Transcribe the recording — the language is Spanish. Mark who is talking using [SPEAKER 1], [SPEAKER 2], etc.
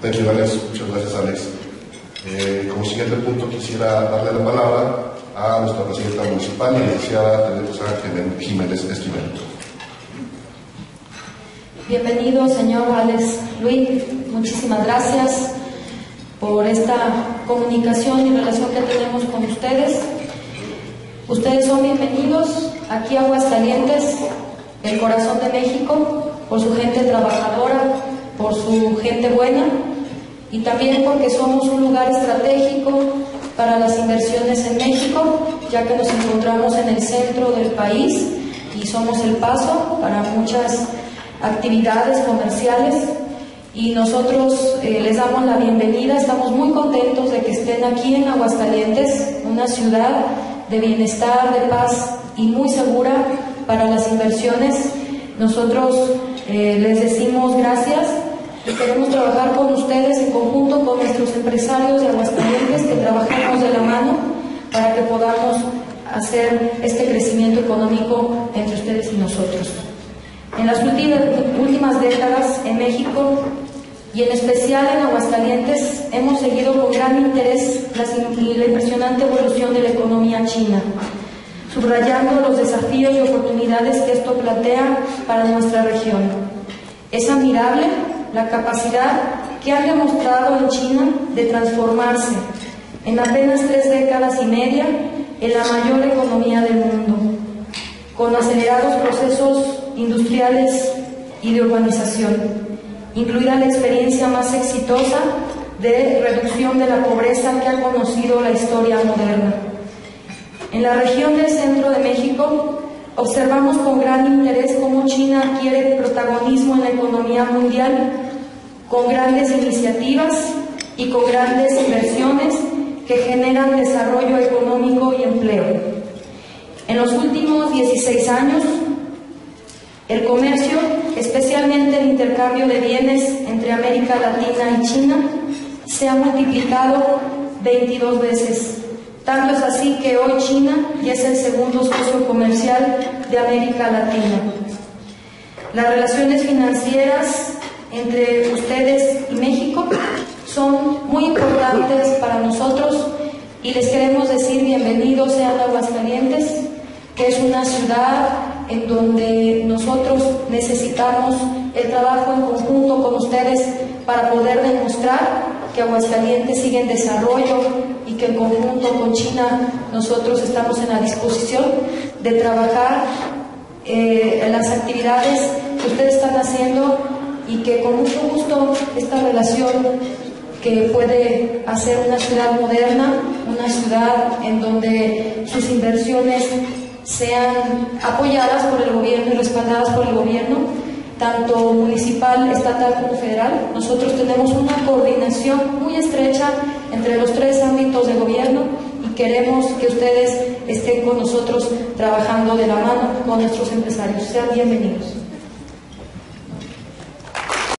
[SPEAKER 1] Thank you, Alex. Muchas gracias, Alex. Como siguiente punto quisiera darle la palabra a nuestra presidenta municipal, la licenciada Teresa Jiménez Esquivel.
[SPEAKER 2] Bienvenido, señor Alex Luis. Muchísimas gracias por esta comunicación y relación que tenemos con ustedes. Ustedes son bienvenidos aquí a Aguascalientes, el corazón de México, por su gente trabajadora, por su gente buena y también porque somos un lugar estratégico para las inversiones en México, ya que nos encontramos en el centro del país y somos el paso para muchas actividades comerciales y nosotros les damos la bienvenida. Estamos muy contentos de que estén aquí en Aguascalientes, una ciudad de bienestar, de paz y muy segura para las inversiones. Nosotros les decimos gracias y queremos trabajar con ustedes en conjunto con nuestros empresarios de Aguascalientes, que trabajemos de la mano para que podamos hacer este crecimiento económico entre ustedes y nosotros. En las últimas décadas en México y en especial en Aguascalientes hemos seguido con gran interés la impresionante evolución de la economía china, subrayando los desafíos y oportunidades que esto plantea para nuestra región. Es admirable la capacidad que han demostrado en China de transformarse en apenas 3 décadas y media en la mayor economía del mundo, con acelerados procesos industriales y de urbanización, incluida la experiencia más exitosa de reducción de la pobreza que ha conocido la historia moderna. En la región del centro de México observamos con gran interés cómo China adquiere protagonismo en la economía mundial con grandes iniciativas y con grandes inversiones que generan desarrollo económico y empleo. En los últimos 16 años, el comercio, especialmente el intercambio de bienes entre América Latina y China, se ha multiplicado 22 veces. Tanto es así que hoy China ya es el segundo socio comercial de América Latina. Las relaciones financieras entre ustedes y México son muy importantes para nosotros y les queremos decir bienvenidos sean a Aguascalientes, que es una ciudad en donde nosotros necesitamos el trabajo en conjunto con ustedes para poder demostrar que Aguascalientes sigue en desarrollo y que en conjunto con China nosotros estamos en la disposición de trabajar en las actividades que ustedes están haciendo y que con mucho gusto esta relación que puede hacer una ciudad moderna, una ciudad en donde sus inversiones sean apoyadas por el gobierno y respaldadas por el gobierno, tanto municipal, estatal como federal. Nosotros tenemos una coordinación muy estrecha entre los 3 ámbitos de gobierno y queremos que ustedes estén con nosotros trabajando de la mano con nuestros empresarios. Sean bienvenidos.